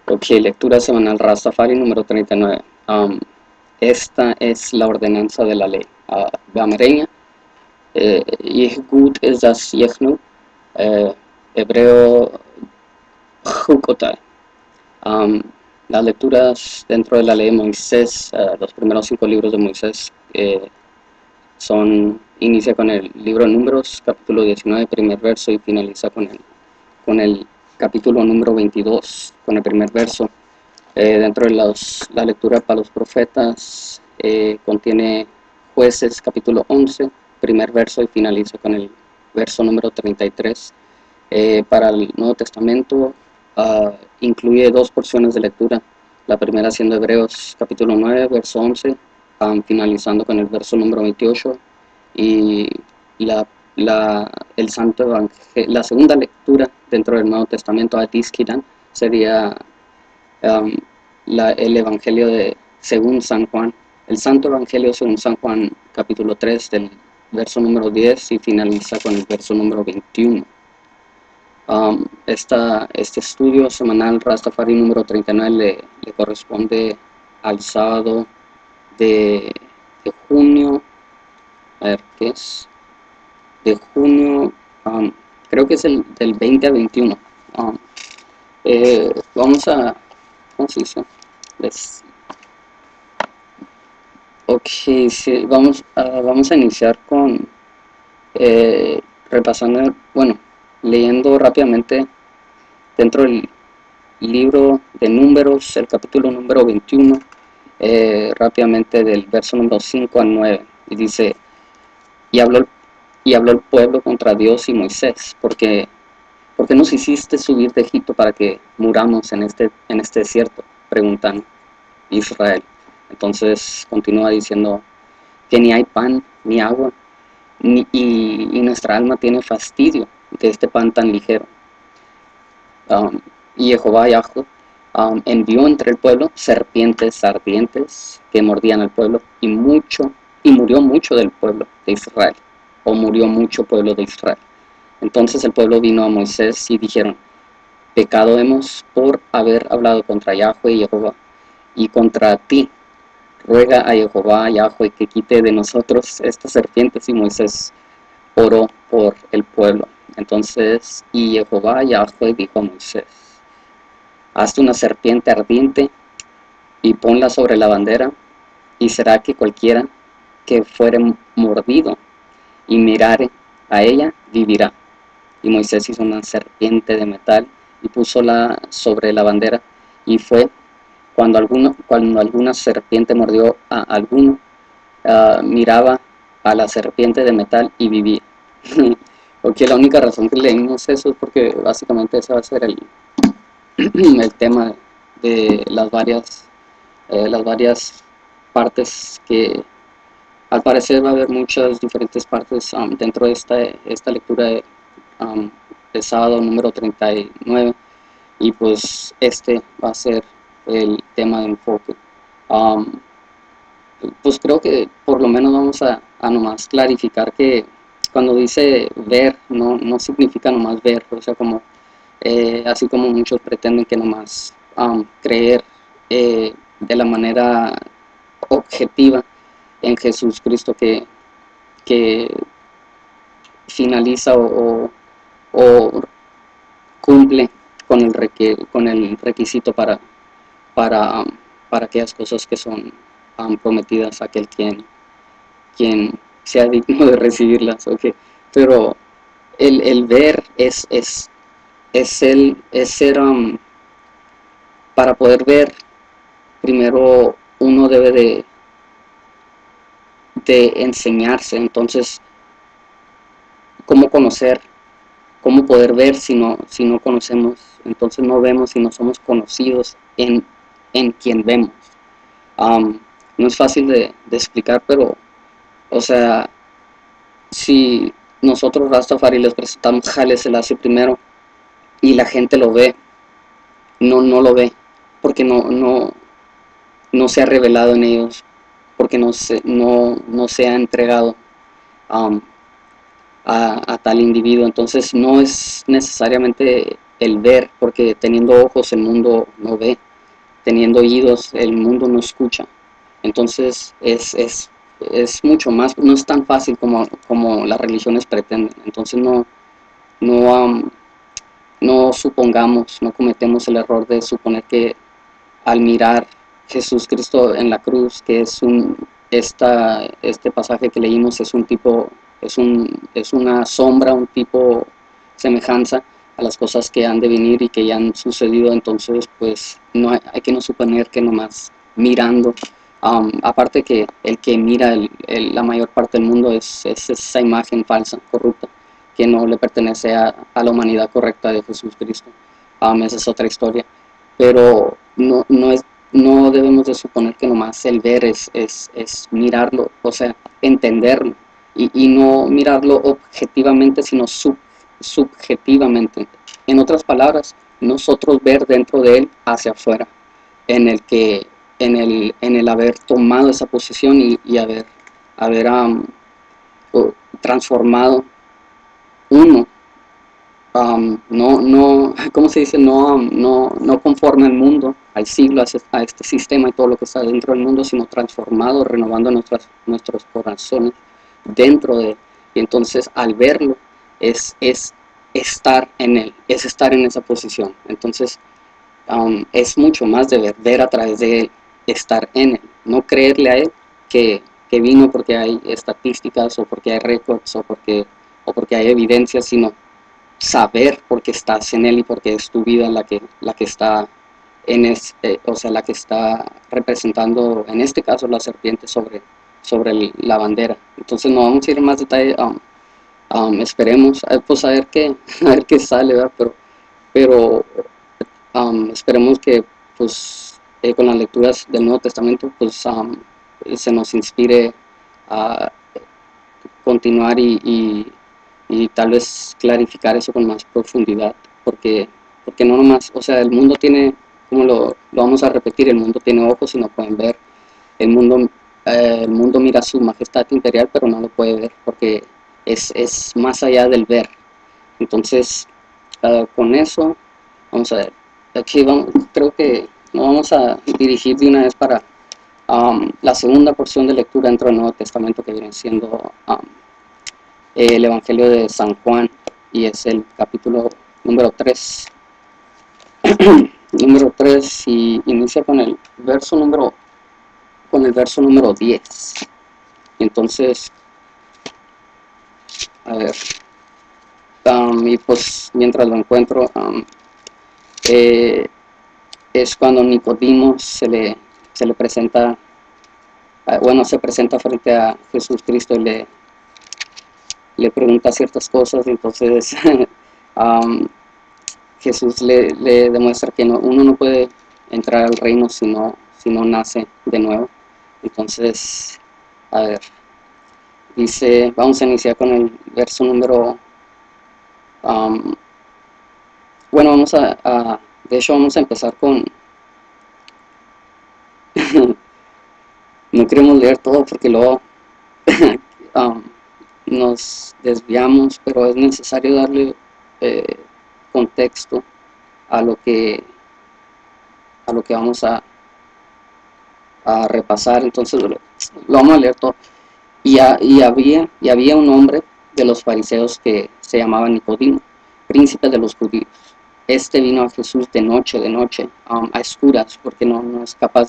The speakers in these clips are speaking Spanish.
Ok, lectura semanal Rastafari número 39. Esta es la ordenanza de la ley. Bamereña, Ich gut ist das Yechnu, hebreo Jukotai. Las lecturas dentro de la ley de Moisés, los primeros 5 libros de Moisés, inicia con el libro de Números, capítulo 19, primer verso, y finaliza con el capítulo número 22, con el primer verso. Dentro de la lectura para los profetas, contiene Jueces, capítulo 11, primer verso, y finaliza con el verso número 33. Para el Nuevo Testamento, incluye 2 porciones de lectura, la primera siendo Hebreos capítulo 9, verso 11, finalizando con el verso número 28, y el Santo Evangelio, la segunda lectura dentro del Nuevo Testamento, Atiskidan, sería el Evangelio según San Juan, el Santo Evangelio según San Juan, capítulo 3, del verso número 10, y finaliza con el verso número 21. Este estudio semanal Rastafari número 39 le corresponde al sábado de junio, a ver qué es, de junio, creo que es del 20 a 21. Vamos a, ¿cómo se dice? Ok, sí, vamos a iniciar con repasando, bueno, leyendo rápidamente dentro del libro de Números, el capítulo número 21, rápidamente del verso número 5 al 9, y dice: y habló el pueblo contra Dios y Moisés, porque nos hiciste subir de Egipto para que muramos en este desierto, preguntan Israel. Entonces continúa diciendo que ni hay pan ni agua, y nuestra alma tiene fastidio de este pan tan ligero. Y Jehová Yahweh envió entre el pueblo serpientes ardientes que mordían al pueblo, y murió mucho del pueblo de Israel, o murió mucho pueblo de Israel. Entonces el pueblo vino a Moisés y dijeron: pecado hemos por haber hablado contra Yahweh y Jehová, y contra ti. Ruega a Jehová Yahweh que quite de nosotros estas serpientes. Y Moisés oró por el pueblo. Entonces, y Jehová Yahweh dijo a Moisés: hazte una serpiente ardiente y ponla sobre la bandera, y será que cualquiera que fuere mordido y mirare a ella vivirá. Y Moisés hizo una serpiente de metal y púsola sobre la bandera, y fue cuando alguna serpiente mordió a alguno, miraba a la serpiente de metal y vivía. Porque la única razón que leímos eso es porque básicamente ese va a ser el tema de las varias partes, que al parecer va a haber muchas diferentes partes dentro de esta lectura de sábado número 39, y pues este va a ser el tema de enfoque. Pues creo que por lo menos vamos a nomás clarificar que cuando dice ver, no significa nomás ver, o sea, como así como muchos pretenden que nomás creer de la manera objetiva en Jesús Cristo, que finaliza o cumple con el requisito para, para aquellas cosas que son prometidas a aquel quien sea digno de recibirlas. Okay. Pero el ver es ser, para poder ver, primero uno debe de enseñarse. Entonces, ¿cómo conocer? ¿Cómo poder ver si no conocemos? Entonces no vemos si no somos conocidos en quien vemos. No es fácil de explicar, pero, o sea, si nosotros Rastafari les presentamos Haile Selassie primero y la gente lo ve, no lo ve, porque no se ha revelado en ellos, porque no se ha entregado a tal individuo. Entonces no es necesariamente el ver, porque teniendo ojos el mundo no ve, teniendo oídos el mundo no escucha. Entonces es mucho más, no es tan fácil como las religiones pretenden. Entonces no, no supongamos, no cometemos el error de suponer que al mirar Jesús Cristo en la cruz, que es este pasaje que leímos es un tipo, es una sombra, un tipo semejanza a las cosas que han de venir y que ya han sucedido. Entonces pues no hay que no suponer que nomás mirando, aparte que el que mira la mayor parte del mundo es esa imagen falsa, corrupta, que no le pertenece a la humanidad correcta de Jesús Cristo. Esa es otra historia, pero no debemos de suponer que nomás el ver es mirarlo, o sea, entenderlo, y no mirarlo objetivamente, sino subjetivamente. En otras palabras, nosotros ver dentro de él hacia afuera, en el que en el haber tomado esa posición y haber transformado uno, ¿cómo se dice? No conforme al mundo, al siglo, a este sistema y todo lo que está dentro del mundo, sino transformado, renovando nuestros corazones dentro de él. Y entonces al verlo es estar en él, es estar en esa posición. Entonces es mucho más de ver a través de él, estar en él, no creerle a él que vino porque hay estadísticas o porque hay récords o porque hay evidencias, sino saber porque estás en él y porque es tu vida la que está o sea, la que está representando, en este caso, la serpiente sobre la bandera. Entonces no vamos a ir en más detalle, esperemos, pues a ver qué, a ver qué sale, ¿verdad? Pero esperemos que pues con las lecturas del Nuevo Testamento pues se nos inspire a continuar y tal vez clarificar eso con más profundidad, porque no nomás, o sea, el mundo tiene, como lo vamos a repetir, el mundo tiene ojos y no pueden ver, el mundo, el mundo mira su majestad imperial pero no lo puede ver porque es más allá del ver. Entonces con eso vamos a ver, aquí vamos, creo que nos vamos a dirigir de una vez para la segunda porción de lectura dentro del Nuevo Testamento, que viene siendo el Evangelio de San Juan, y es el capítulo número 3. Número 3, y inicia con el verso número 10. Entonces, a ver, y pues mientras lo encuentro, es cuando Nicodimo se le presenta, se presenta frente a Jesús Cristo y le pregunta ciertas cosas. Entonces Jesús le demuestra que uno no puede entrar al reino si no nace de nuevo. Entonces, a ver, dice, vamos a iniciar con el verso número, vamos de hecho vamos a empezar con, no queremos leer todo porque luego nos desviamos, pero es necesario darle contexto a lo que vamos a repasar. Entonces lo vamos a leer todo. Y había un hombre de los fariseos que se llamaba Nicodimo, príncipe de los judíos. Este vino a Jesús de noche, a escuras, porque no es capaz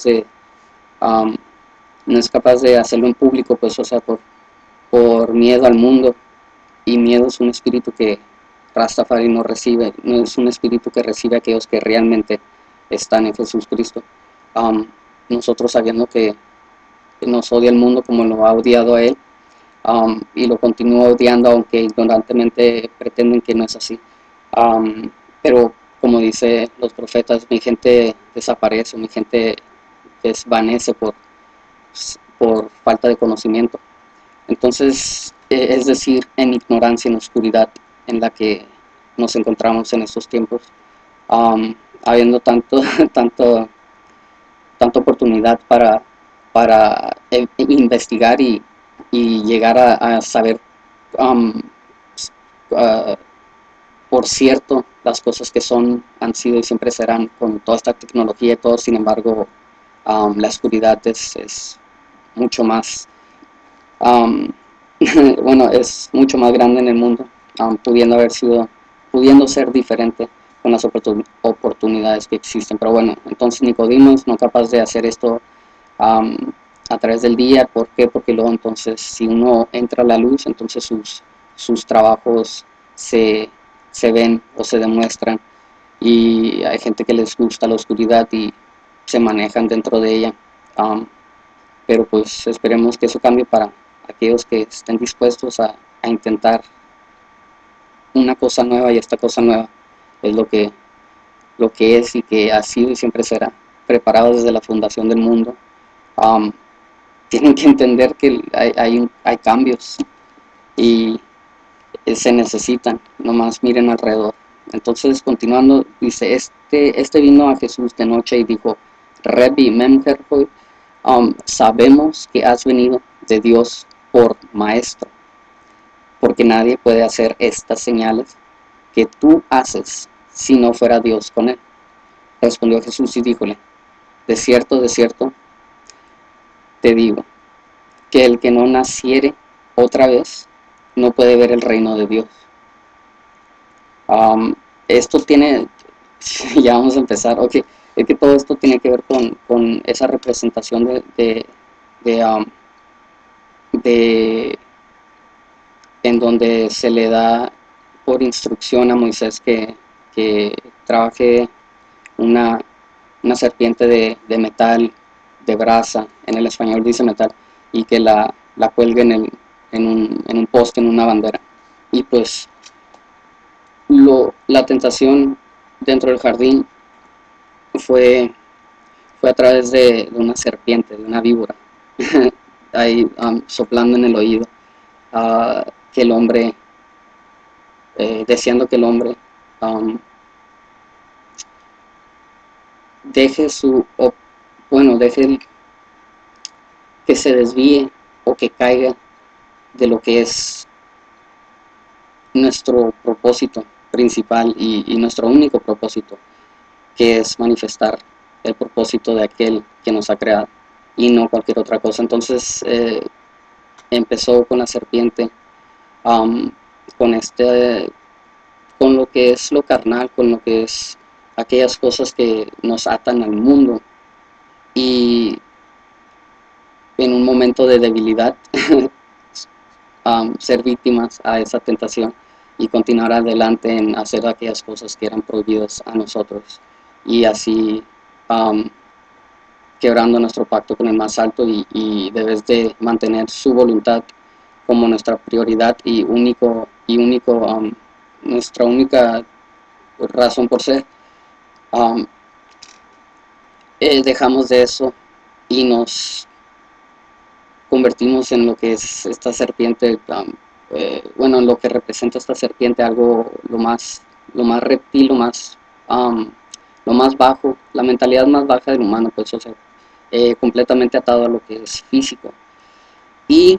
de hacerlo en público, pues, o sea, por miedo al mundo. Y miedo es un espíritu que Rastafari no recibe, no es un espíritu que recibe a aquellos que realmente están en Jesús Cristo. Nosotros, sabiendo que nos odia el mundo como lo ha odiado a él, y lo continúa odiando, aunque ignorantemente pretenden que no es así. Pero como dice los profetas, mi gente desaparece, mi gente desvanece por falta de conocimiento. Entonces, es decir, en ignorancia, en oscuridad en la que nos encontramos en estos tiempos, habiendo tanta oportunidad para investigar y llegar a saber uh, por cierto las cosas que son, han sido y siempre serán con toda esta tecnología y todo. Sin embargo, la oscuridad es mucho más, um, bueno, es mucho más grande en el mundo, pudiendo ser diferente con las oportunidades que existen. Pero bueno, entonces Nicodemo no capaz de hacer esto um, a través del día. ¿Por qué? Porque luego entonces, si uno entra a la luz, entonces sus trabajos se, se ven o se demuestran, y hay gente que les gusta la oscuridad y se manejan dentro de ella. Pero pues esperemos que eso cambie para aquellos que estén dispuestos a intentar una cosa nueva, y esta cosa nueva es lo que es y que ha sido y siempre será, preparado desde la fundación del mundo. Um, Tienen que entender que hay cambios y se necesitan, nomás miren alrededor. Entonces, continuando, dice, este vino a Jesús de noche y dijo, Rebbi Memherhoy, sabemos que has venido de Dios por maestro, porque nadie puede hacer estas señales que tú haces si no fuera Dios con él. Respondió Jesús y díjole, de cierto, te digo, que el que no naciere otra vez no puede ver el reino de Dios. Esto tiene, ya vamos a empezar, ok, es que todo esto tiene que ver con esa representación de, de en donde se le da por instrucción a Moisés que trabaje una, una serpiente de metal, de brasa, en el español dice metal, y que la cuelgue en un poste, en una bandera. Y pues la tentación dentro del jardín fue, fue a través de una serpiente, de una víbora, ahí soplando en el oído, que el hombre, deseando que el hombre um, deje deje que se desvíe o que caiga de lo que es nuestro propósito principal y nuestro único propósito, que es manifestar el propósito de aquel que nos ha creado y no cualquier otra cosa. Entonces empezó con la serpiente, um, con con lo que es lo carnal, con lo que es aquellas cosas que nos atan al mundo, y en un momento de debilidad ser víctimas a esa tentación y continuar adelante en hacer aquellas cosas que eran prohibidas a nosotros, y así um, quebrando nuestro pacto con el más alto, y debes de mantener su voluntad como nuestra prioridad y nuestra única razón por ser. Um, Dejamos de eso y nos convertimos en lo que es esta serpiente, en lo que representa esta serpiente, algo lo más reptil, lo más bajo, la mentalidad más baja del humano, pues, o sea, completamente atado a lo que es físico. Y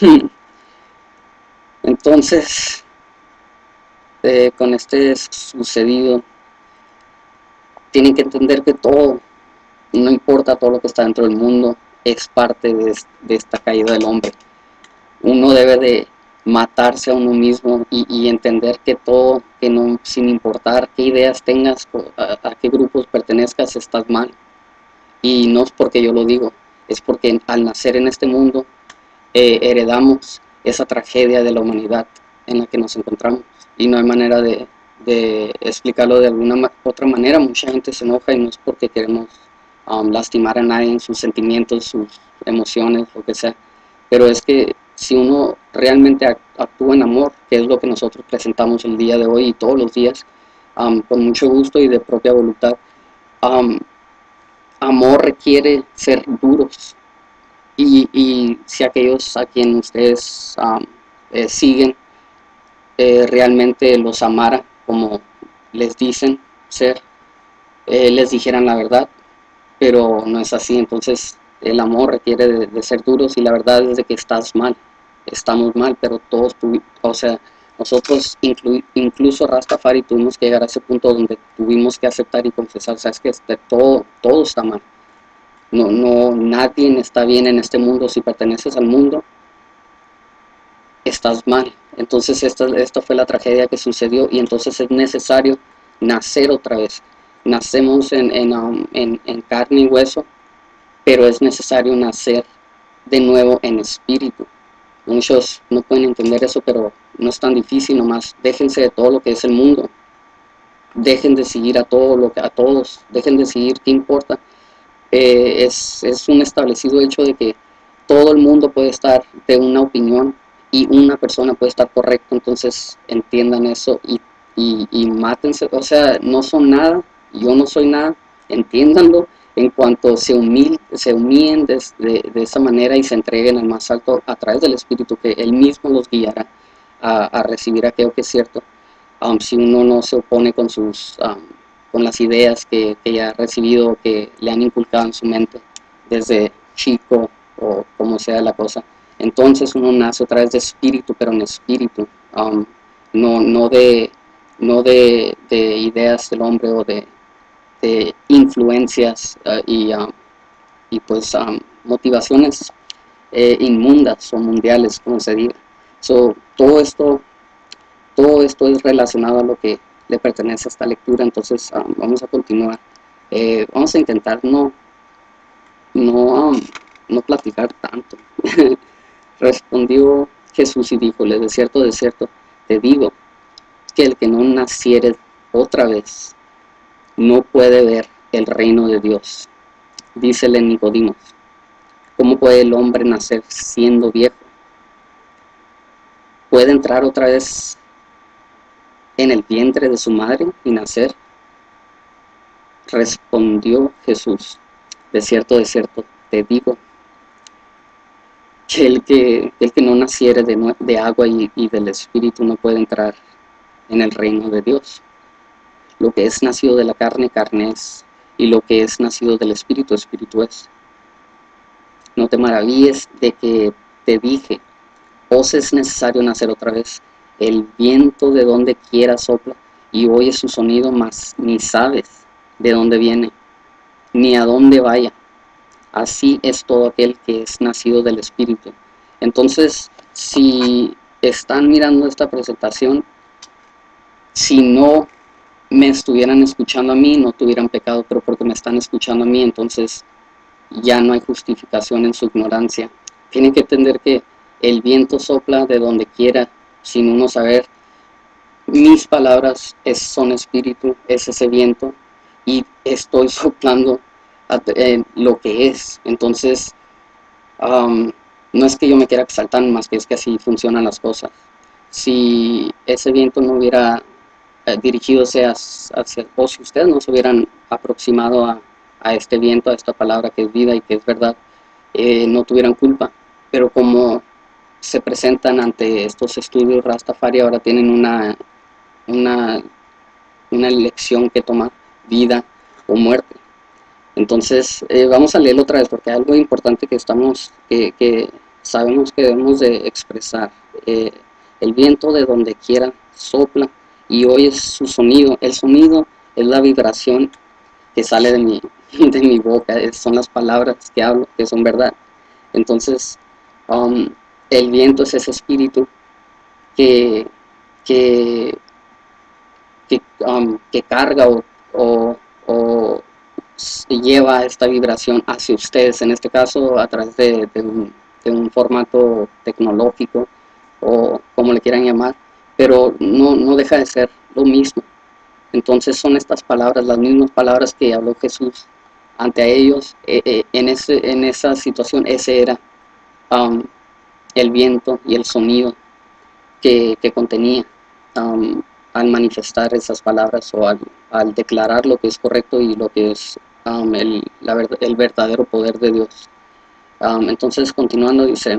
entonces, con este sucedido, tienen que entender que todo, no importa todo lo que está dentro del mundo, es parte de esta caída del hombre. Uno debe de matarse a uno mismo y entender que todo, que no, sin importar qué ideas tengas, a qué grupos pertenezcas, estás mal. Y no es porque yo lo digo, es porque al nacer en este mundo heredamos esa tragedia de la humanidad en la que nos encontramos, y no hay manera de explicarlo de alguna otra manera. Mucha gente se enoja y no es porque queremos lastimar a nadie en sus sentimientos, sus emociones, lo que sea, pero es que si uno realmente actúa en amor, que es lo que nosotros presentamos el día de hoy y todos los días, con mucho gusto y de propia voluntad, amor requiere ser duros, y si aquellos a quien ustedes siguen realmente los amara como les dicen ser, les dijeran la verdad, pero no es así. Entonces el amor requiere de ser duros, y la verdad es de que estás mal, estamos mal, pero todos, o sea, Nosotros, incluso Rastafari, tuvimos que llegar a ese punto donde tuvimos que aceptar y confesar, sabes que todo está mal. Nadie está bien en este mundo. Si perteneces al mundo, estás mal. Entonces esta fue la tragedia que sucedió, y entonces es necesario nacer otra vez. Nacemos en carne y hueso, pero es necesario nacer de nuevo en espíritu. Muchos no pueden entender eso, pero no es tan difícil. Nomás déjense de todo lo que es el mundo, dejen de seguir a todos, dejen de seguir, ¿qué importa? Es un establecido hecho de que todo el mundo puede estar de una opinión y una persona puede estar correcta. Entonces entiendan eso y mátense. O sea, no son nada, yo no soy nada, entiéndanlo. En cuanto se humillen de esa manera y se entreguen al más alto a través del Espíritu, que Él mismo los guiará a recibir aquello que es cierto. Si uno no se opone con las ideas que ya ha recibido, que le han inculcado en su mente desde chico, o como sea la cosa, entonces uno nace otra vez de espíritu, pero en espíritu, no de ideas del hombre, o de influencias, y pues motivaciones inmundas o mundiales, como se diga. Todo esto es relacionado a lo que le pertenece a esta lectura. Entonces vamos a continuar. Vamos a intentar no, no platicar tanto. Respondió Jesús y díjole: de cierto, te digo, que el que no naciere otra vez no puede ver el reino de Dios. Dícele Nicodimo: ¿cómo puede el hombre nacer siendo viejo? ¿Puede entrar otra vez en el vientre de su madre y nacer? Respondió Jesús: de cierto, te digo, que el que no naciere de agua y del Espíritu no puede entrar en el reino de Dios. Lo que es nacido de la carne, carne es, y lo que es nacido del Espíritu, Espíritu es. No te maravilles de que te dije: os es necesario nacer otra vez. El viento de donde quiera sopla, y oyes su sonido, mas ni sabes de dónde viene, ni a dónde vaya. Así es todo aquel que es nacido del Espíritu. Entonces, si están mirando esta presentación, si no me estuvieran escuchando a mí, no tuvieran pecado, pero porque me están escuchando a mí, entonces ya no hay justificación en su ignorancia. Tienen que entender que el viento sopla de donde quiera, sin uno saber. Mis palabras son espíritu, es ese viento, y estoy soplando lo que es. Entonces, no es que yo me quiera exaltar, más que es que así funcionan las cosas. Si ese viento no hubiera dirigido hacia, o si ustedes no se hubieran aproximado a este viento, a esta palabra que es vida y que es verdad, no tuvieran culpa. Pero como se presentan ante estos estudios Rastafari, ahora tienen una elección que tomar: vida o muerte. Entonces vamos a leerlo otra vez, porque hay algo importante que sabemos que debemos de expresar. El viento de donde quiera sopla, y oyes su sonido. El sonido es la vibración que sale de mi boca, son las palabras que hablo, que son verdad. Entonces el viento es ese espíritu que, que, que carga o lleva esta vibración hacia ustedes, en este caso a través de un formato tecnológico, o como le quieran llamar, pero no deja de ser lo mismo. Entonces son estas palabras, las mismas palabras que habló Jesús ante ellos. En esa situación, ese era el viento y el sonido que contenía al manifestar esas palabras, o al declarar lo que es correcto y lo que es el verdadero poder de Dios. Entonces, continuando, dice: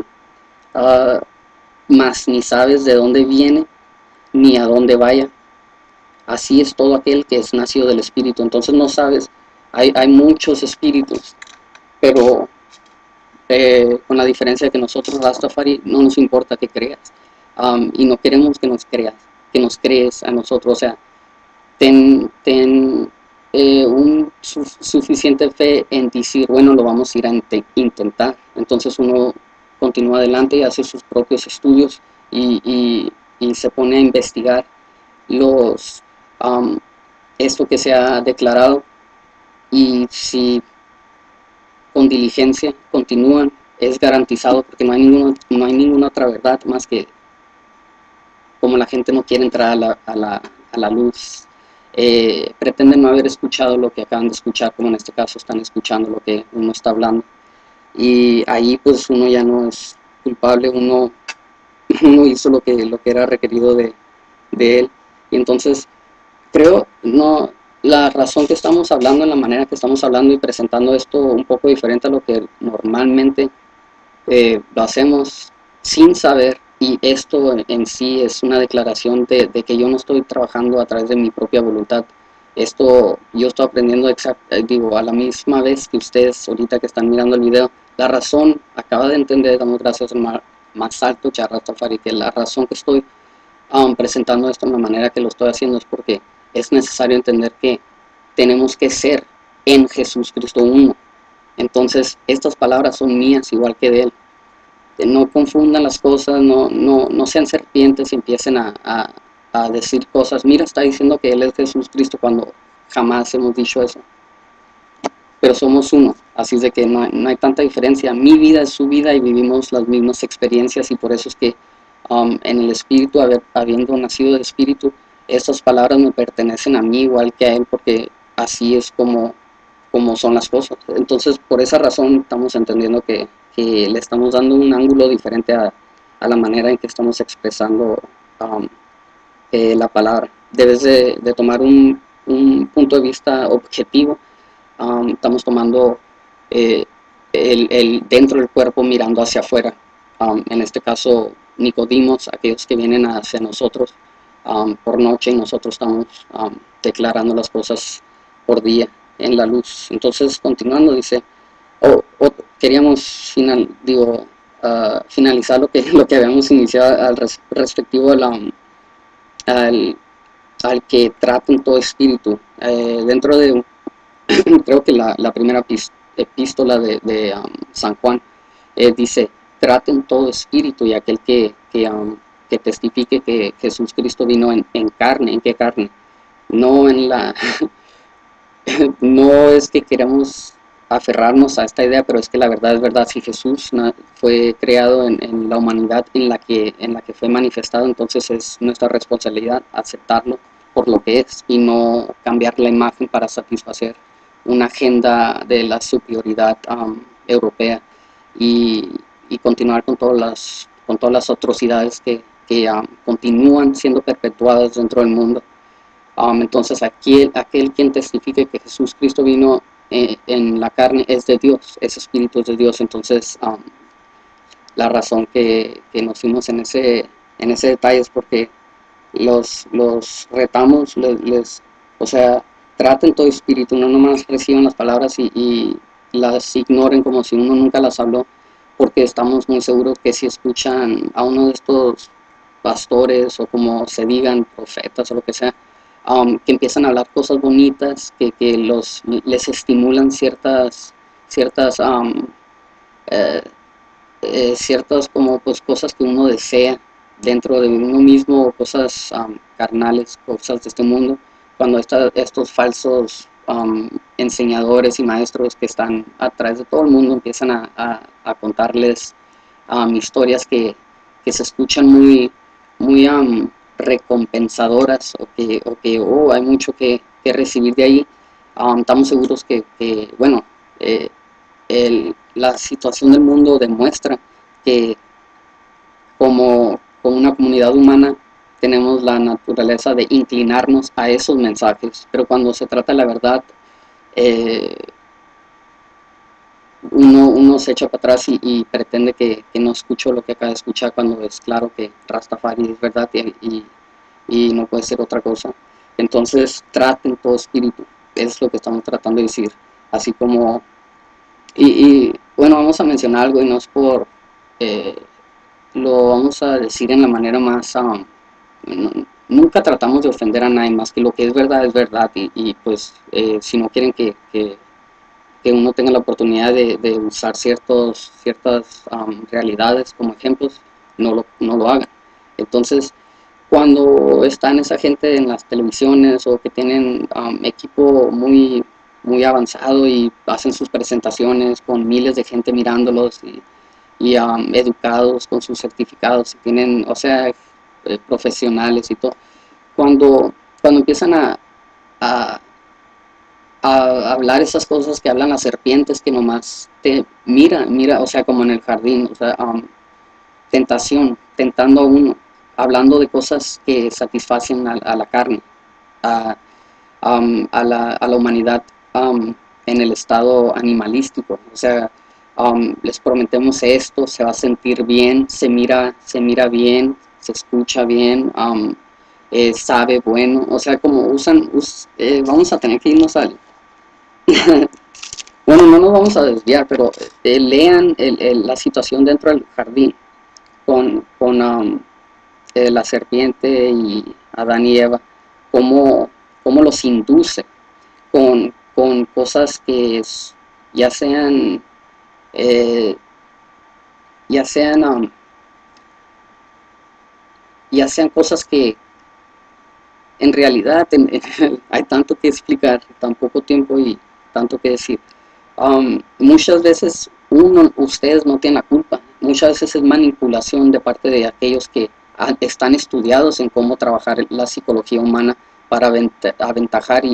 mas ni sabes de dónde viene ni a dónde vaya. Así es todo aquel que es nacido del Espíritu. Entonces no sabes, hay muchos espíritus, pero con la diferencia de que nosotros, Rastafari, no nos importa que creas. y no queremos que nos crees a nosotros. O sea, ten suficiente fe en decir, bueno, lo vamos a ir a intentar. Entonces uno continúa adelante y hace sus propios estudios y se pone a investigar los esto que se ha declarado, y si con diligencia continúan, es garantizado, porque no hay ninguna otra verdad más que, como la gente no quiere entrar a la luz, pretenden no haber escuchado lo que acaban de escuchar, como en este caso están escuchando lo que uno está hablando, y ahí pues uno ya no es culpable, uno hizo lo que era requerido de él. Y entonces creo, no, la razón que estamos hablando, en la manera que estamos hablando y presentando esto un poco diferente a lo que normalmente lo hacemos sin saber, y esto en sí es una declaración de que yo no estoy trabajando a través de mi propia voluntad. Esto yo estoy aprendiendo digo, a la misma vez que ustedes ahorita que están mirando el video. La razón, acaba de entender, damos gracias al más alto Charrastafari, que la razón que estoy presentando esto en la manera que lo estoy haciendo es porque es necesario entender que tenemos que ser en Jesús Cristo uno. Entonces estas palabras son mías igual que de Él. No confundan las cosas, no sean serpientes y empiecen a decir cosas. Mira, está diciendo que Él es Jesús Cristo cuando jamás hemos dicho eso. Pero somos uno, así es de que no hay tanta diferencia. Mi vida es su vida y vivimos las mismas experiencias, y por eso es que en el Espíritu, habiendo nacido de Espíritu, estas palabras me pertenecen a mí igual que a Él, porque así es como son las cosas. Entonces, por esa razón estamos entendiendo que le estamos dando un ángulo diferente a la manera en que estamos expresando la palabra. Debes de tomar un punto de vista objetivo. Estamos tomando el dentro del cuerpo mirando hacia afuera. En este caso, Nicodimos, aquellos que vienen hacia nosotros por noche, y nosotros estamos declarando las cosas por día en la luz. Entonces, continuando, dice, queríamos finalizar lo que habíamos iniciado respectivo al, al que trata en todo espíritu. Dentro de creo que la primera epístola de San Juan dice, traten todo espíritu, y aquel que testifique que Jesús Cristo vino en carne. ¿En qué carne? No en la no es que queramos aferrarnos a esta idea, pero es que la verdad es verdad. Si Jesús fue creado en la humanidad en la que fue manifestado, entonces es nuestra responsabilidad aceptarlo por lo que es y no cambiar la imagen para satisfacer una agenda de la superioridad europea, y, y continuar con todas las atrocidades que continúan siendo perpetuadas dentro del mundo. Entonces aquel quien testifique que Jesús Cristo vino en la carne es de Dios, ese espíritu es de Dios. Entonces la razón que nos fuimos en ese detalle es porque los retamos, o sea, traten todo espíritu, no nomás reciban las palabras y las ignoren como si uno nunca las habló, porque estamos muy seguros que si escuchan a uno de estos pastores, o como se digan, profetas o lo que sea, que empiezan a hablar cosas bonitas, que les estimulan ciertas eh, ciertas como pues cosas que uno desea dentro de uno mismo, cosas carnales, cosas de este mundo, cuando estos falsos enseñadores y maestros que están a través de todo el mundo empiezan a contarles historias que se escuchan muy recompensadoras, o que hay mucho que recibir de ahí. Estamos seguros bueno, eh, la situación del mundo demuestra que como una comunidad humana tenemos la naturaleza de inclinarnos a esos mensajes, pero cuando se trata de la verdad, eh, uno se echa para atrás y pretende que no escuchó lo que acaba de escuchar, cuando es claro que Rastafari es verdad y no puede ser otra cosa. Entonces traten todo espíritu, es lo que estamos tratando de decir, así como bueno, vamos a mencionar algo, y no es por lo vamos a decir en la manera más, nunca tratamos de ofender a nadie más, que lo que es verdad, y pues si no quieren que uno tenga la oportunidad de usar ciertas realidades como ejemplos, no lo hagan. Entonces, cuando están esa gente en las televisiones o que tienen equipo muy avanzado y hacen sus presentaciones con miles de gente mirándolos y educados con sus certificados, y tienen, o sea, profesionales y todo, cuando empiezan a, a hablar esas cosas que hablan las serpientes que nomás te mira, o sea, como en el jardín, o sea, tentando a uno, hablando de cosas que satisfacen a la carne, a, a la humanidad en el estado animalístico. O sea, les prometemos esto, se va a sentir bien, se mira bien, se escucha bien, sabe bueno, o sea, como vamos a tener que irnos al... Bueno, no nos vamos a desviar, pero lean la situación dentro del jardín con la serpiente y Adán y Eva, cómo los induce con cosas que ya sean, eh, ya sean, ya sean cosas que en realidad hay tanto que explicar, tan poco tiempo y tanto que decir. Muchas veces ustedes no tienen la culpa, muchas veces es manipulación de parte de aquellos que están estudiados en cómo trabajar la psicología humana para aventajar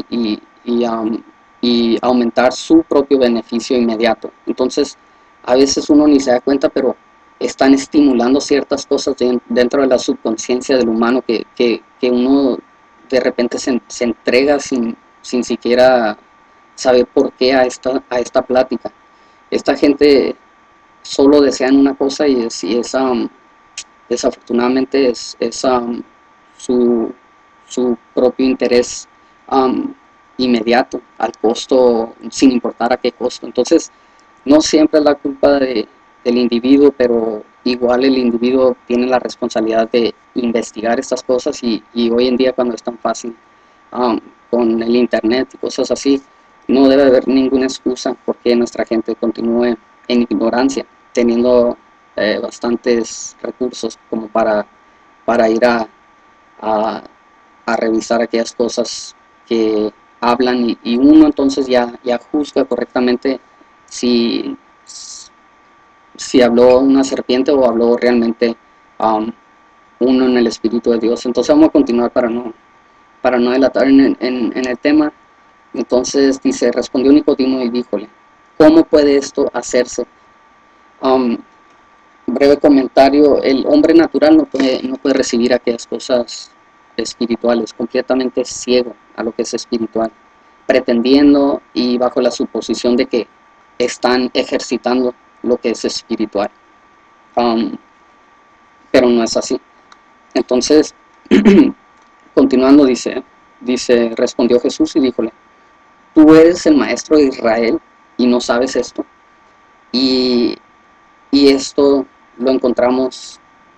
y aumentar su propio beneficio inmediato. Entonces, a veces uno ni se da cuenta, pero están estimulando ciertas cosas dentro de la subconsciencia del humano que uno de repente se entrega sin siquiera saber por qué a esta plática. Esta gente solo desean una cosa desafortunadamente es su, su propio interés inmediato, al costo, sin importar a qué costo. Entonces, no siempre es la culpa del individuo, pero igual el individuo tiene la responsabilidad de investigar estas cosas y hoy en día cuando es tan fácil con el internet y cosas así, no debe haber ninguna excusa porque nuestra gente continúe en ignorancia, teniendo bastantes recursos como para ir a, a revisar aquellas cosas que hablan y uno entonces ya juzga correctamente si, si habló una serpiente o habló realmente uno en el Espíritu de Dios. Entonces vamos a continuar para no delatar en el tema. Entonces dice, respondió Nicodemo y díjole, ¿cómo puede esto hacerse? Um, Breve comentario, el hombre natural no puede recibir aquellas cosas espirituales, completamente ciego a lo que es espiritual, pretendiendo y bajo la suposición de que están ejercitando lo que es espiritual. Um, pero no es así. Entonces, continuando respondió Jesús y díjole, tú eres el maestro de Israel y no sabes esto. Y, y esto lo encontramos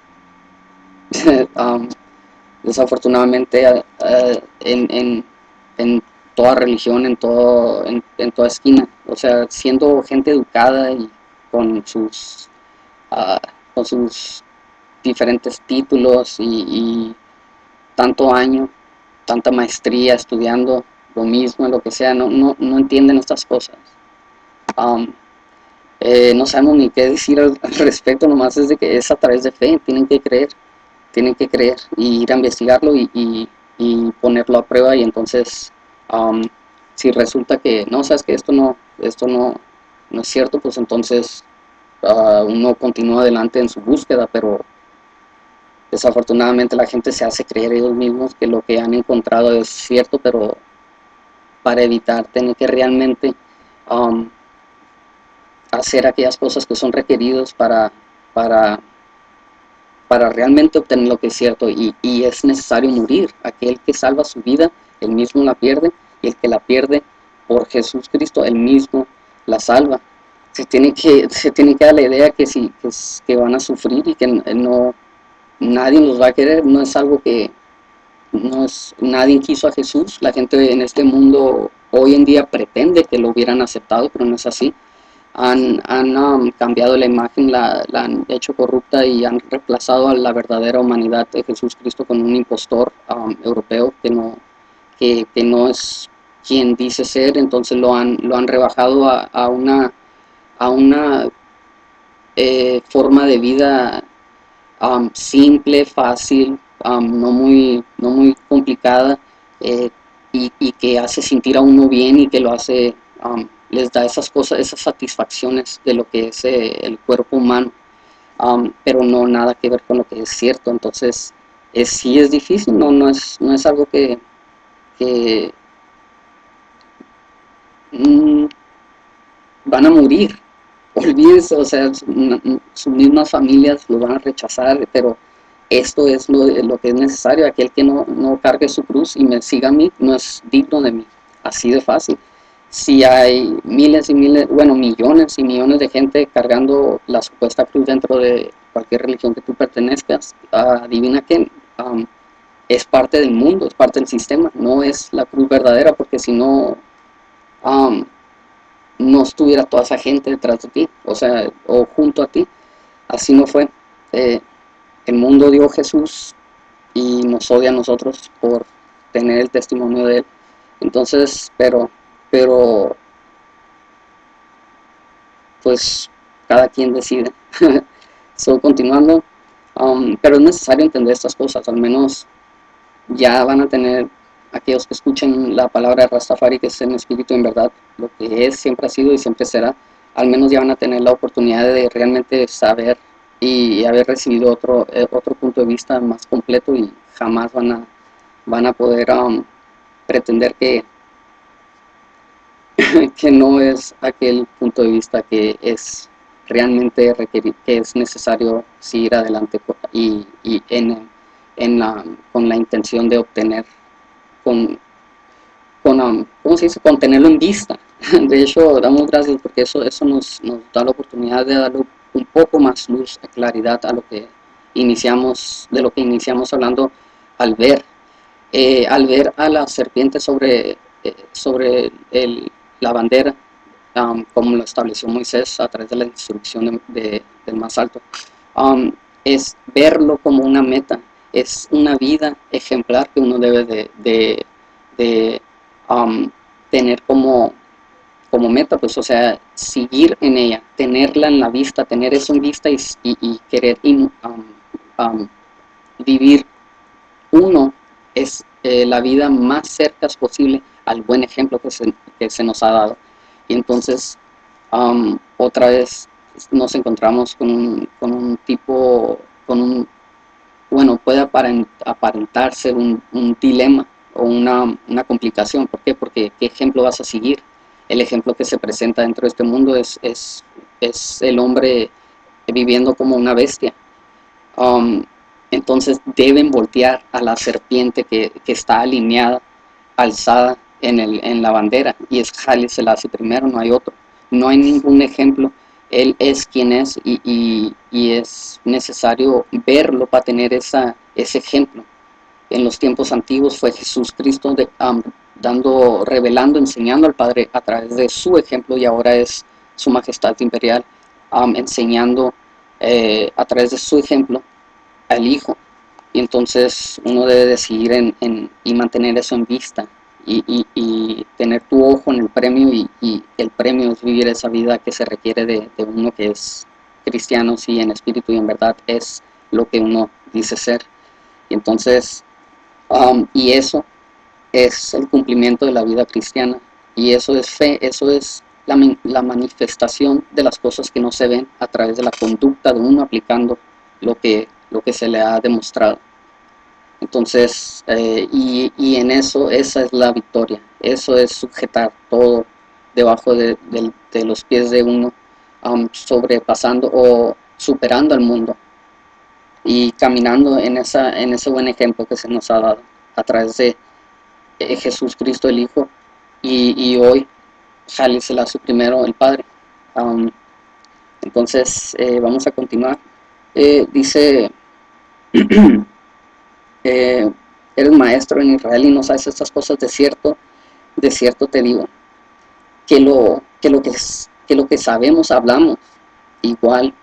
um, desafortunadamente en toda religión, en toda esquina. O sea, siendo gente educada y con sus, uh, con sus diferentes títulos y tanto año, tanta maestría estudiando lo mismo, lo que sea, no entienden estas cosas. Um, no sabemos ni qué decir al respecto, nomás es de que es a través de fe, tienen que creer y ir a investigarlo y ponerlo a prueba y entonces si resulta que no, sabes que esto no es cierto, pues entonces uno continúa adelante en su búsqueda, pero desafortunadamente la gente se hace creer ellos mismos que lo que han encontrado es cierto, pero para evitar tener que realmente hacer aquellas cosas que son requeridos para, para realmente obtener lo que es cierto y es necesario morir. Aquel que salva su vida, él mismo la pierde, y el que la pierde por Jesús Cristo, él mismo la salva. se tiene que dar la idea que, sí, que van a sufrir y que no, nadie los va a querer. No es algo que, no es, nadie quiso a Jesús. La gente en este mundo hoy en día pretende que lo hubieran aceptado, pero no es así. Han cambiado la imagen, la han hecho corrupta y han reemplazado a la verdadera humanidad de Jesús Cristo con un impostor europeo que no es quien dice ser. Entonces lo han rebajado a una forma de vida simple, fácil, no muy complicada, eh, y que hace sentir a uno bien y que lo hace, les da esas cosas, esas satisfacciones de lo que es el cuerpo humano, pero no nada que ver con lo que es cierto. Entonces, sí es difícil, no es algo que mm, van a morir. Olvídense, o sea, sus mismas familias lo van a rechazar, pero esto es lo que es necesario. Aquel que no cargue su cruz y me siga a mí no es digno de mí, así de fácil. Si hay miles y miles, bueno, millones y millones de gente cargando la supuesta cruz dentro de cualquier religión que tú pertenezcas, adivina que es parte del mundo, es parte del sistema, no es la cruz verdadera, porque si no, um, no estuviera toda esa gente detrás de ti, o sea, o junto a ti. Así no fue. Eh, el mundo dio a Jesús y nos odia a nosotros por tener el testimonio de él. Entonces, pero pues cada quien decide. Estoy continuando, pero es necesario entender estas cosas. Al menos ya van a tener aquellos que escuchen la palabra Rastafari, que es en espíritu y en verdad, lo que es, siempre ha sido y siempre será. Al menos ya van a tener la oportunidad de realmente saber y haber recibido otro punto de vista más completo, y jamás van a poder pretender que no es aquel punto de vista que es realmente que es necesario seguir adelante y con la intención de obtener, ¿cómo se dice? Con tenerlo en vista. De hecho, damos gracias porque eso nos da la oportunidad de darle un poco más luz, claridad a lo que de lo que iniciamos hablando al al ver a la serpiente sobre la bandera, como lo estableció Moisés a través de la instrucción del más alto, um, es verlo como una meta, es una vida ejemplar que uno debe de tener como meta, pues, o sea, seguir en ella, tenerla en la vista, tener eso en vista y querer vivir uno es la vida más cerca posible al buen ejemplo que se nos ha dado. Y entonces, otra vez nos encontramos con un tipo, bueno, puede aparentar ser un dilema o una complicación. ¿Por qué? Porque ¿qué ejemplo vas a seguir? El ejemplo que se presenta dentro de este mundo es el hombre viviendo como una bestia. Um, entonces deben voltear a la serpiente que está alineada, alzada en la bandera, y es Haile Selassie primero, no hay otro. No hay ningún ejemplo. Él es quien es, y es necesario verlo para tener ese ejemplo. En los tiempos antiguos fue Jesús Cristo revelando, enseñando al Padre a través de su ejemplo, y ahora es su majestad imperial enseñando a través de su ejemplo al Hijo. Y entonces uno debe decidir y mantener eso en vista, y tener tu ojo en el premio, y el premio es vivir esa vida que se requiere de uno que es cristiano, sí, en espíritu y en verdad es lo que uno dice ser. Y entonces, y eso es el cumplimiento de la vida cristiana, y eso es fe, eso es la manifestación de las cosas que no se ven a través de la conducta de uno aplicando lo que se le ha demostrado. Entonces, y en eso, esa es la victoria, eso es sujetar todo debajo de los pies de uno, sobrepasando o superando al mundo y caminando en ese buen ejemplo que se nos ha dado a través de Jesús Cristo el Hijo, y hoy Haile Selassie primero el Padre. Entonces, vamos a continuar. Dice, eres maestro en Israel y no sabes estas cosas, de cierto te digo, que lo que sabemos hablamos, igual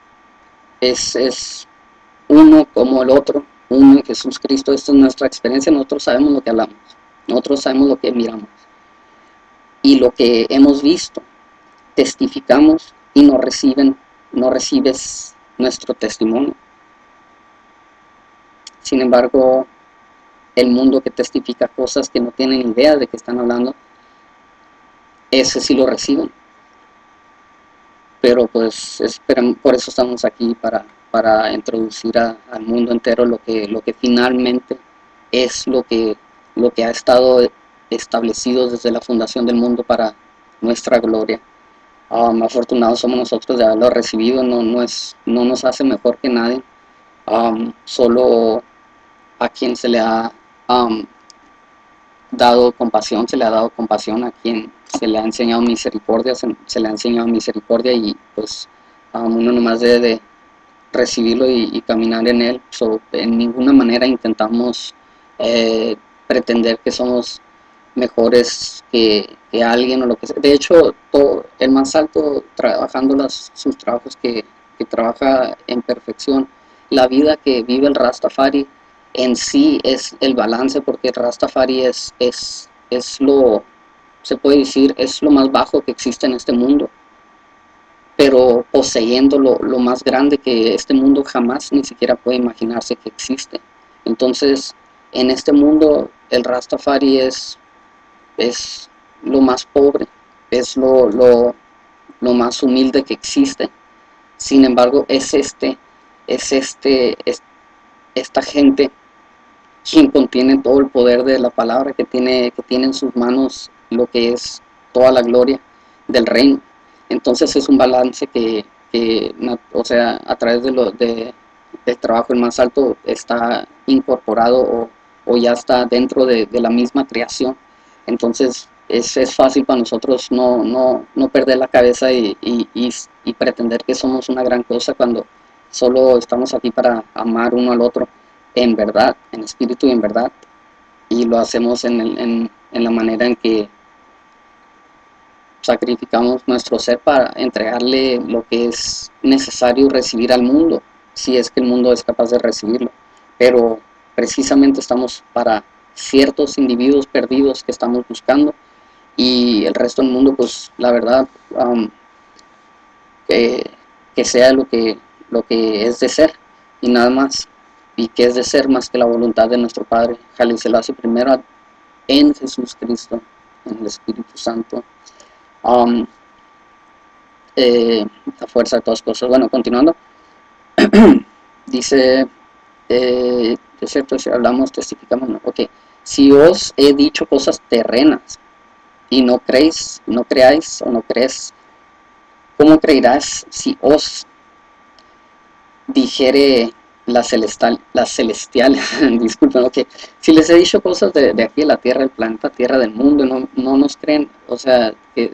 es uno como el otro, uno en Jesús Cristo. Esta es nuestra experiencia, nosotros sabemos lo que hablamos, nosotros sabemos lo que miramos y lo que hemos visto, testificamos y no recibes nuestro testimonio. Sin embargo, el mundo que testifica cosas que no tienen idea de que están hablando, ese sí lo reciben. Pero pues por eso estamos aquí, para introducir al mundo entero lo que finalmente es lo que ha estado establecido desde la fundación del mundo para nuestra gloria. Afortunados somos nosotros de haberlo recibido. No nos hace mejor que nadie. Solo a quien se le ha dado compasión, se le ha dado compasión. A quien se le ha enseñado misericordia, se le ha enseñado misericordia, y pues uno nomás debe de recibirlo y caminar en él. En ninguna manera intentamos pretender que somos mejores que alguien o lo que sea. De hecho, el más alto trabajando sus trabajos que trabaja en perfección, la vida que vive el Rastafari en sí es el balance, porque el Rastafari es lo, se puede decir, es lo más bajo que existe en este mundo, pero poseyendo lo más grande que este mundo jamás ni siquiera puede imaginarse que existe. Entonces, en este mundo el Rastafari es lo más pobre, es lo más humilde que existe. Sin embargo, es esta gente quien contiene todo el poder de la palabra, que tiene en sus manos lo que es toda la gloria del reino. Entonces es un balance o sea, a través del trabajo el más alto está incorporado, o ya está dentro de la misma creación. Entonces es fácil para nosotros no perder la cabeza y pretender que somos una gran cosa, cuando solo estamos aquí para amar uno al otro en verdad, en espíritu y en verdad, y lo hacemos en la manera en que sacrificamos nuestro ser para entregarle lo que es necesario recibir al mundo, si es que el mundo es capaz de recibirlo. Pero precisamente estamos para ciertos individuos perdidos que estamos buscando, y el resto del mundo, pues la verdad, que sea lo que es de ser y nada más, y que es de ser más que la voluntad de nuestro Padre Haile Selassie primero, en Jesús Cristo, en el Espíritu Santo, la fuerza de todas cosas. Bueno, continuando, dice, es cierto, si hablamos, testificamos, no. Ok, si os he dicho cosas terrenas y no creáis o no crees, ¿cómo creerás si os dijere la celestial? Disculpen, ok, si les he dicho cosas de aquí, de la Tierra, del planeta Tierra, del mundo, no nos creen. O sea,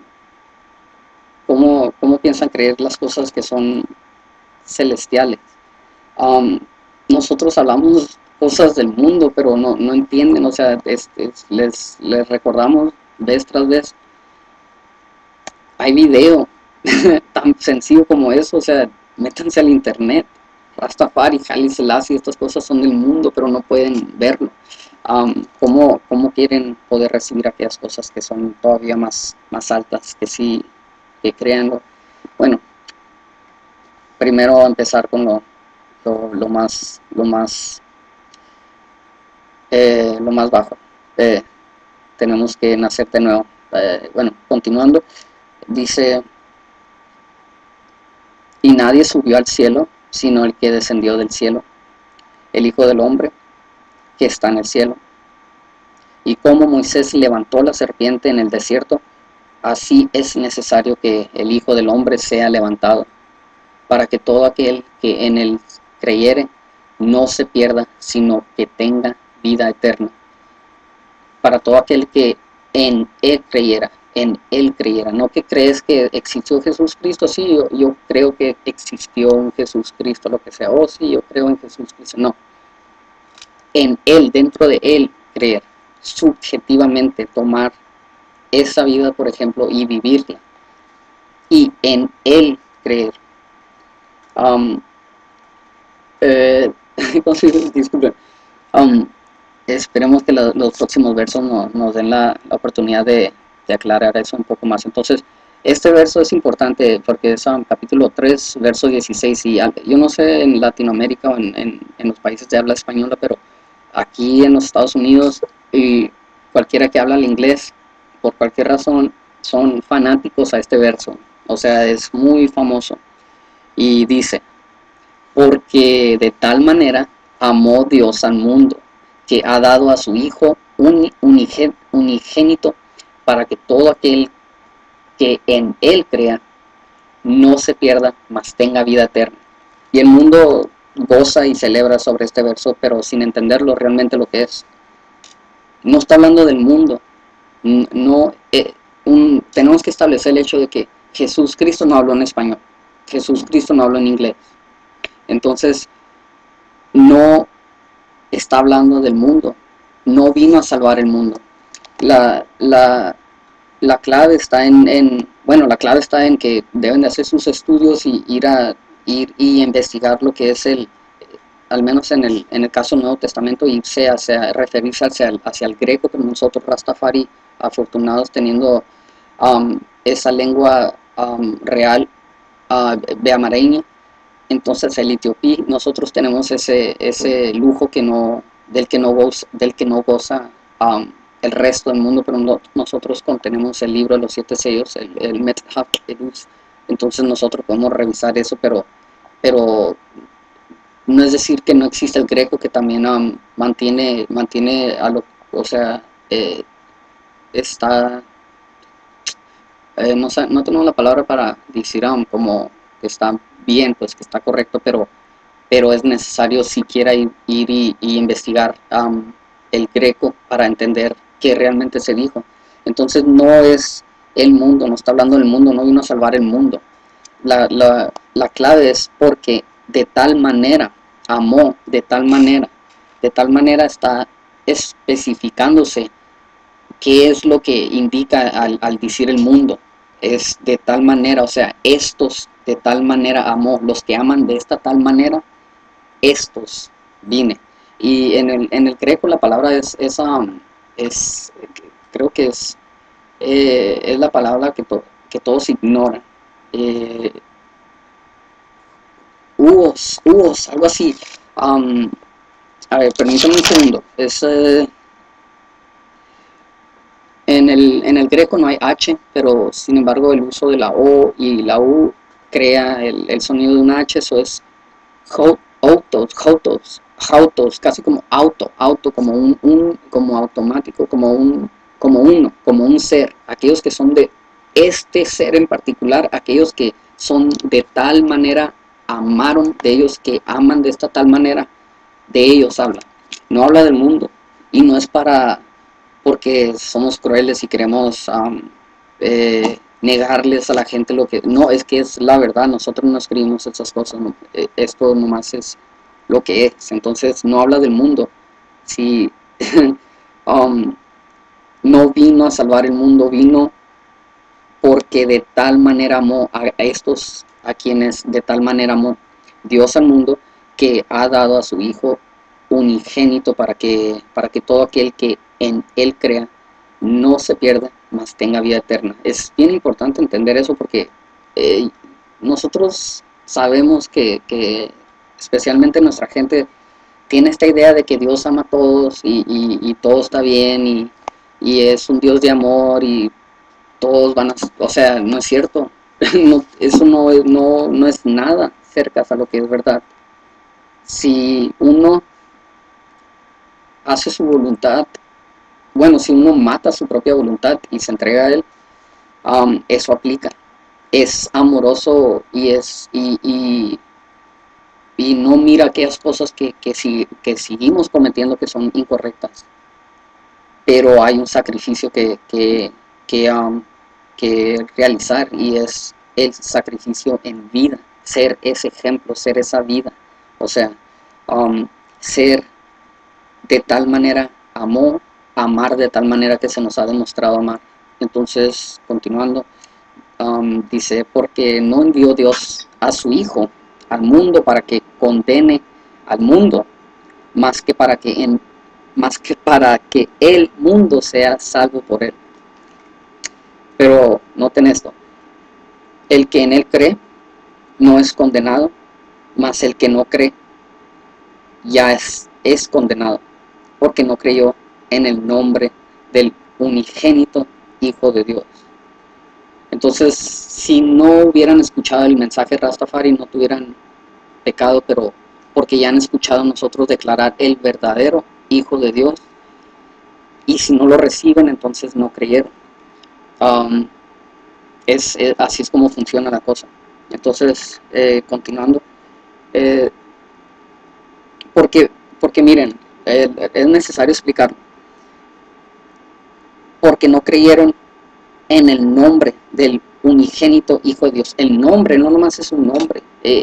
¿cómo piensan creer las cosas que son celestiales? Nosotros hablamos cosas del mundo, pero no entienden. O sea, les recordamos vez tras vez. Hay video tan sencillo como eso. O sea, métanse al internet. Rastafari, Haile Selassie, estas cosas son del mundo, pero no pueden verlo. ¿Cómo quieren poder recibir aquellas cosas que son todavía más altas, que sí, que créanlo? Bueno, primero empezar con lo más bajo. Tenemos que nacer de nuevo. Bueno, continuando, dice, y nadie subió al cielo sino el que descendió del cielo, el Hijo del Hombre que está en el cielo. Y como Moisés levantó la serpiente en el desierto, así es necesario que el Hijo del Hombre sea levantado, para que todo aquel que en él creyere no se pierda, sino que tenga vida eterna. Para todo aquel que en él creyera. en Él creyera. No que crees que existió Jesucristo, sí, yo creo que existió un Jesucristo, lo que sea, oh sí, yo creo en Jesucristo. No, en Él, dentro de Él creer, subjetivamente tomar esa vida, por ejemplo, y vivirla, y en Él creer. Um, Disculpen. Um, Esperemos que los próximos versos nos den la oportunidad de aclarar eso un poco más. Entonces, este verso es importante porque es capítulo 3, verso 16. Y yo no sé en Latinoamérica o en los países de habla española, pero aquí en los Estados Unidos, y cualquiera que habla el inglés, por cualquier razón, son fanáticos a este verso. O sea, es muy famoso. Y dice, porque de tal manera amó Dios al mundo, que ha dado a su Hijo unigénito, para que todo aquel que en Él crea no se pierda, mas tenga vida eterna. Y el mundo goza y celebra sobre este verso, pero sin entenderlo realmente lo que es. No está hablando del mundo. No, tenemos que establecer el hecho de que Jesús Cristo no habló en español. Jesús Cristo no habló en inglés. Entonces, no está hablando del mundo, no vino a salvar el mundo. La, la, la clave está bueno, la clave está en que deben de hacer sus estudios y ir y investigar lo que es al menos en el caso del Nuevo Testamento, irse referirse hacia el greco, pero nosotros Rastafari, afortunados teniendo esa lengua real beamareña. Entonces el etiopí, nosotros tenemos ese lujo del que no goza el resto del mundo, pero nosotros contenemos el libro de los 7 sellos, el Methaf Edus. Entonces nosotros podemos revisar eso, pero no es decir que no existe el greco, que también mantiene o sea, está, no tenemos la palabra para decir como que está bien, pues que está correcto, pero es necesario siquiera ir y investigar el greco para entender qué realmente se dijo. Entonces no es el mundo, no está hablando del mundo, no vino a salvar el mundo. La clave es porque de tal manera amó, de tal manera está especificándose qué es lo que indica al decir el mundo. Es de tal manera, o sea, estos de tal manera amó, los que aman de esta tal manera, estos vine. Y en el greco la palabra creo que es la palabra que todos ignoran. Eh, algo así. A ver, permítame un segundo. En el greco no hay H, pero sin embargo el uso de la O y la U crea el sonido de una H, eso es autos, casi como auto, como como automático, como uno, como un ser, aquellos que son de este ser en particular, aquellos que son de tal manera, amaron de ellos, que aman de esta tal manera, de ellos habla, no habla del mundo, y no es porque somos crueles y queremos negarles a la gente lo que... No, es que es la verdad, nosotros no escribimos esas cosas, no, esto nomás es lo que es. Entonces no habla del mundo. Si no vino a salvar el mundo, vino porque de tal manera amó a estos, a quienes de tal manera amó Dios al mundo, que ha dado a su Hijo unigénito para que todo aquel que en Él crea no se pierda, mas tenga vida eterna. Es bien importante entender eso porque nosotros sabemos que especialmente nuestra gente tiene esta idea de que Dios ama a todos y todo está bien y es un Dios de amor y todos van a... O sea, no es cierto. No, eso no es nada cerca a lo que es verdad. Si uno hace su voluntad, bueno, si uno mata su propia voluntad y se entrega a Él, eso aplica. Es amoroso y no mira aquellas cosas que seguimos cometiendo que son incorrectas. Pero hay un sacrificio que que realizar, y es el sacrificio en vida, ser ese ejemplo, ser esa vida, o sea, ser de tal manera amar de tal manera que se nos ha demostrado amar. Entonces, continuando, dice, porque no envió Dios a su Hijo al mundo para que condene al mundo, más que para que el mundo sea salvo por él. Pero noten esto, el que en él cree no es condenado, mas el que no cree ya es condenado, porque no creyó en el nombre del unigénito Hijo de Dios. Entonces, si no hubieran escuchado el mensaje Rastafari, no tuvieran pecado, pero porque ya han escuchado nosotros declarar el verdadero Hijo de Dios, y si no lo reciben, entonces no creyeron. Así es como funciona la cosa. Entonces, continuando, eh, porque miren, es necesario explicarlo, porque no creyeron en el nombre del unigénito Hijo de Dios. El nombre no nomás es un nombre.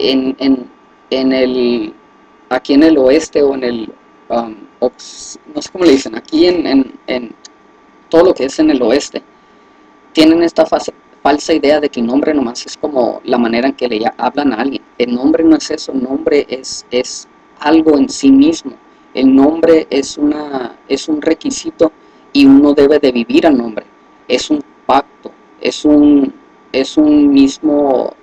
Aquí en el oeste o en el, no sé cómo le dicen, aquí en todo lo que es en el oeste, tienen esta falsa idea de que el nombre nomás es como la manera en que le hablan a alguien. El nombre no es eso, el nombre es algo en sí mismo. El nombre es un requisito y uno debe de vivir al nombre. Es un pacto, es un mismo,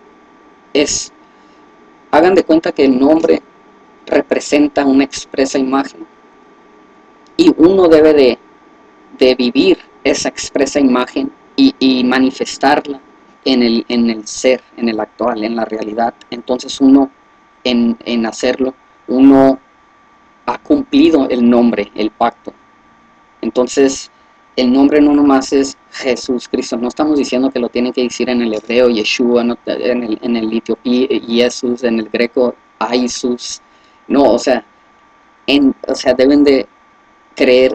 hagan de cuenta que el nombre representa una expresa imagen y uno debe de vivir esa expresa imagen y manifestarla en el ser, en el actual, en la realidad. Entonces uno, en hacerlo, uno ha cumplido el nombre, el pacto. Entonces, el nombre no nomás es Jesús Cristo, no estamos diciendo que lo tienen que decir en el hebreo, Yeshua, no, en el etiopí, Jesús, en el greco, Jesús. No, o sea, deben de creer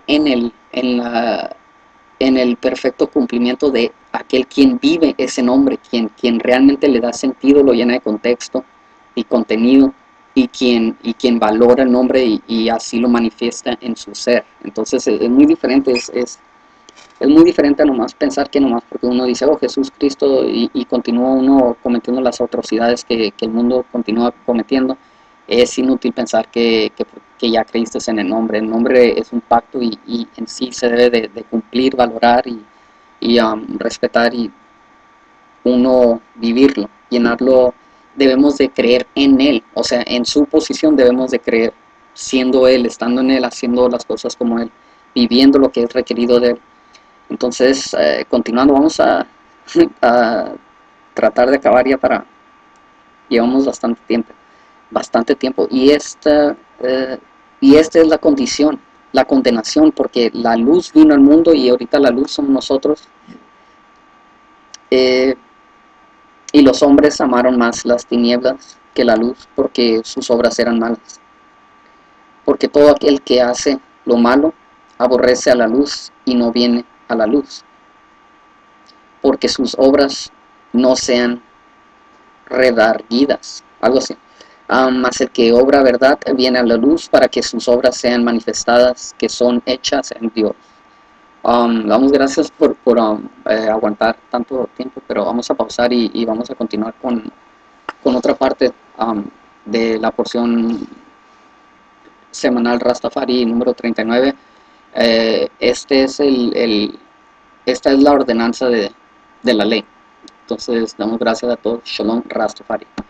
en el perfecto cumplimiento de aquel quien vive ese nombre, quien realmente le da sentido, lo llena de contexto y contenido, y quien valora el nombre y así lo manifiesta en su ser. Entonces es muy diferente, es muy diferente a nomás pensar que nomás porque uno dice, oh Jesús Cristo, y continúa uno cometiendo las atrocidades que el mundo continúa cometiendo. Es inútil pensar que ya creíste en el nombre. El nombre es un pacto y en sí se debe de cumplir, valorar y respetar, y uno vivirlo, llenarlo. Debemos de creer en Él, o sea, en su posición debemos de creer, siendo Él, estando en Él, haciendo las cosas como Él, viviendo lo que es requerido de Él. Entonces, continuando, vamos a, a tratar de acabar ya llevamos bastante tiempo, y esta es la condición, la condenación, porque la luz vino al mundo y ahorita la luz somos nosotros, y los hombres amaron más las tinieblas que la luz, porque sus obras eran malas. Porque todo aquel que hace lo malo aborrece a la luz y no viene a la luz, porque sus obras no sean redarguidas, algo así. Mas el que obra verdad viene a la luz para que sus obras sean manifestadas, que son hechas en Dios. Damos gracias por aguantar tanto tiempo, pero vamos a pausar y vamos a continuar con otra parte de la porción semanal Rastafari número 39. Esta es la ordenanza de la ley. Entonces damos gracias a todos. Shalom Rastafari.